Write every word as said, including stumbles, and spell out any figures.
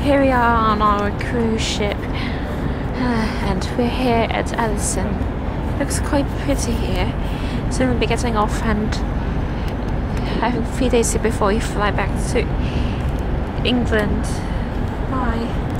Here we are on our cruise ship, uh, and we're here at Addison. Looks quite pretty here. Soon we'll be getting off and having three days here before we fly back to England. Bye.